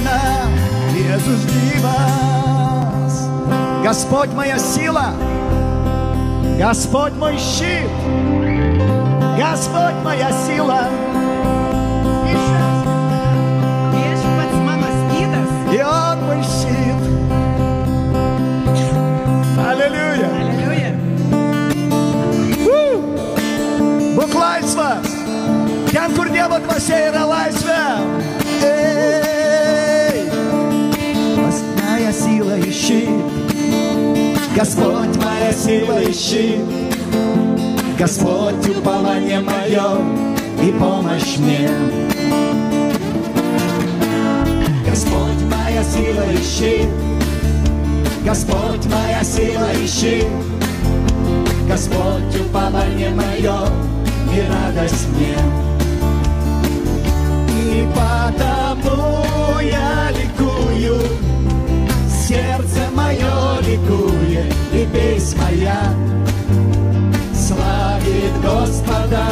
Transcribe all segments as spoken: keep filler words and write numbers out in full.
достойна Иисус вас. Господь моя сила, Господь мой щит, Господь моя сила. И Он mой щит. Аллилуйя. Аллилуйя. Buklaisvā, ten, kur Dievo dvasia yra laisvē. Эй, моя сила и щит, Господь моя сила и щит, Господь упование мое и помощь мне. Господь моя сила и щит, Господь моя сила и щит, Господь упование мое и радость мне. И потому я ликую, сердце мое ликует, и песнь моя славит Господа.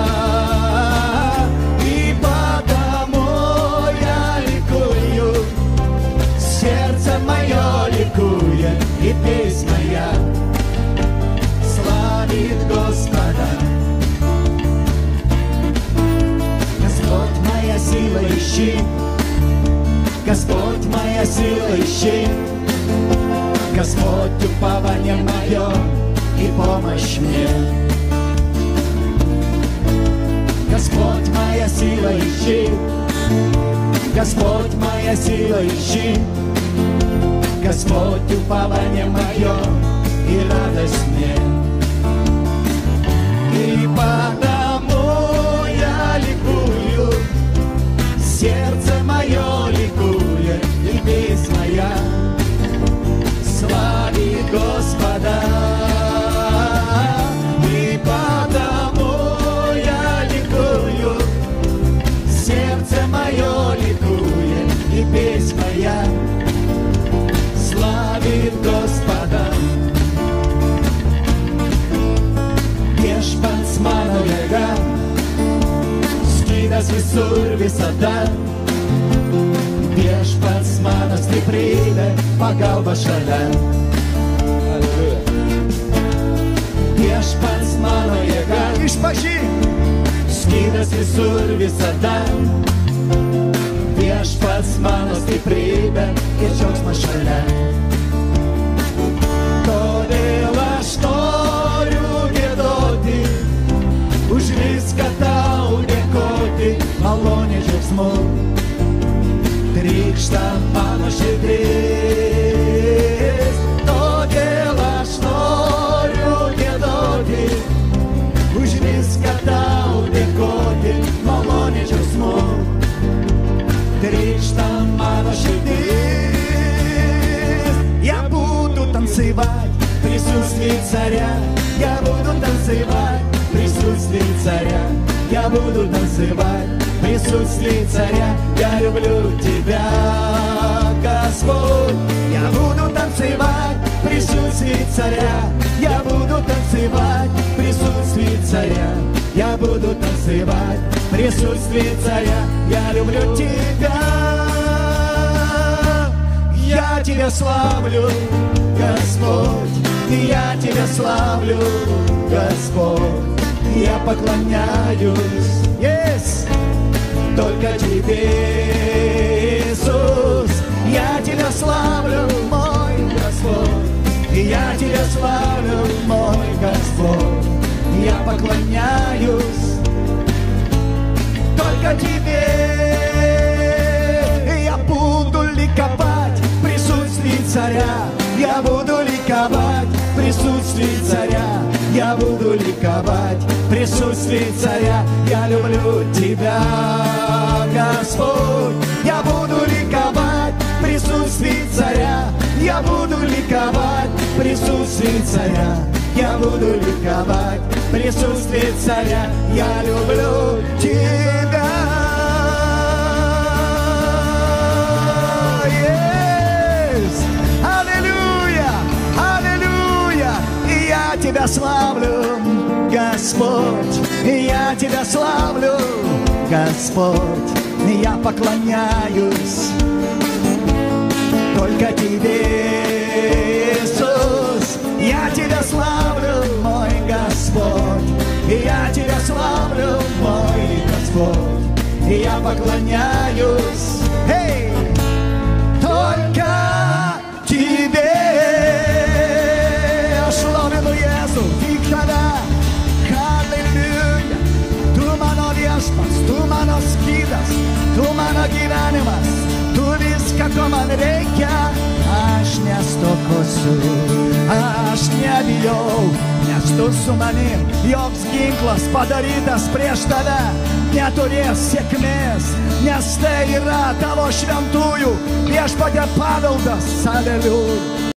И потому я ликую, сердце мое ликует, и песнь моя славит Господа. Господь моя сила и щит, Господь моя сила и щит, Господь упование мое и помощь мне. Господь моя сила и щит, Господь моя сила и щит, Господь упование мое и радость мне. И потому я ликую, сердце мое ликует, и песнь моя славит Господа. И потому я ликую, сердце мое ликует, и песнь моя славит Господа. Viešpats mano jėga, skydas visur visada. Viešpats mano stiprybė, pagalba šalia. Viešpats mano jėga, išpažink, skydas visur visada. Viešpats mano stiprybė ir džiaugsmas šalia. Todėl aš noriu giedoti, už viską tau dėkoti, malonė džiaugsmu trykšta mano širdis. Todėl aš noriu giedoti, už viską tau dėkoti, malonė džiaugsmu трикшта мано širdis. Я буду танцевать в присутствии царя, я буду танцевать в присутствии царя, я буду танцевать в присутствии царя. Я люблю тебя, Господь. Я буду танцевать в присутствии царя, я буду танцевать в присутствии царя, я буду танцевать в присутствии царя. Я люблю тебя, я тебя славлю, Господь, я тебя славлю, Господь, я поклоняюсь, yes, только тебе, Иисус. Я тебя славлю, мой Господь, я тебя славлю, мой Господь, я поклоняюсь только тебе. Я буду ликовать в присутствии царя, я буду ликовать в присутствии царя, я буду ликовать в присутствии царя. Я люблю тебя, Господь. Я буду ликовать в присутствии царя, я буду ликовать в присутствии царя, я буду ликовать в присутствии царя. Я люблю тебя. Yes! Аллилуйя! Аллилуйя! И я тебя славлю, Господь. И я тебя славлю, Господь. Я поклоняюсь Только Тебе, Иисус, я Тебя славлю, мой Господь, и я Тебя славлю, мой Господь, и я поклоняюсь, эй, только Тебе. Славину Jēzu, tik Tave, halleluja. Tu mano viešpats, Tu mano skydas, Tu mano gyvenimas, Tu viską, ko man reikia. Aš nestokosiu, aš nebijau, nes Tu su manim. Joks ginklas padarytas prieš Tave neturės sėkmės, nes tai yra Tavo šventųjų viešpatie paveldas. Halleluja.